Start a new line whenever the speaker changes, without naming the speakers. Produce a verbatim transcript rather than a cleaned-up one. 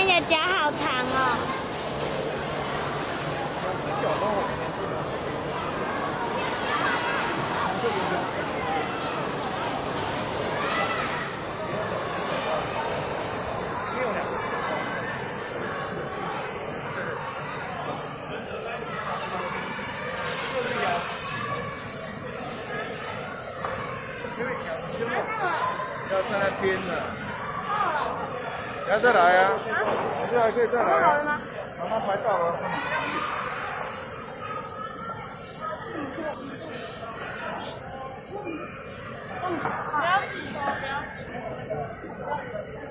你的脚好长哦。
只脚帮我牵住了。这边的。没有两个。这里啊。因为脚轻了，要在那边的。你要再来啊？啊？你这还可以再来啊？
好了吗？
妈妈拍到了。
不要洗手，不要洗手。